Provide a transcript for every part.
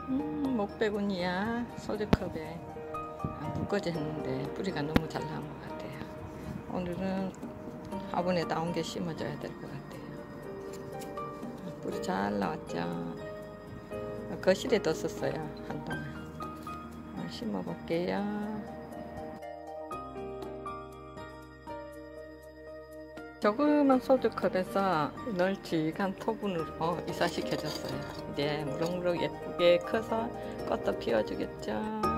목배군이야. 소주컵에 묶어졌는데 뿌리가 너무 잘 나온 것 같아요. 오늘은 화분에 나온 게 심어줘야 될 것 같아요. 뿌리 잘 나왔죠. 거실에 뒀었어요, 한동안. 심어 볼게요. 조그만 소주컵에서 널찍한 토분으로 이사시켜줬어요. 이제 무럭무럭 예쁘게 커서 꽃도 피워주겠죠.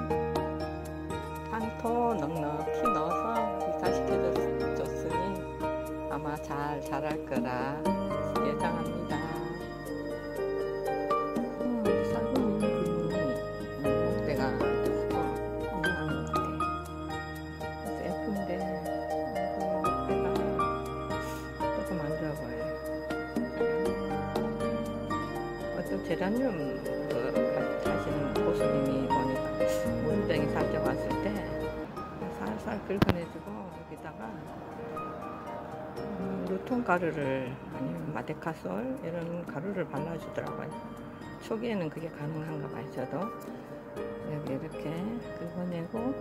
황토 넉넉히 넣어서 이사시켜줬으니 아마 잘 자랄 거라 예상합니다. 제라늄 하시는 고수님이 보니까 물병이 살짝 왔을 때 살살 긁어내주고 여기다가 루톤 가루를 아니면 마데카솔 이런 가루를 발라주더라고요. 초기에는 그게 가능한가 봐요. 저도 여기 이렇게 긁어내고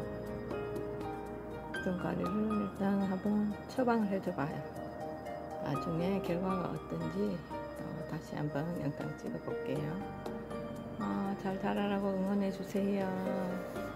루톤 가루를 일단 한번 처방을 해줘봐요. 나중에 결과가 어떤지 다시 한번 영상 찍어 볼게요. 잘 자라라고 응원해 주세요.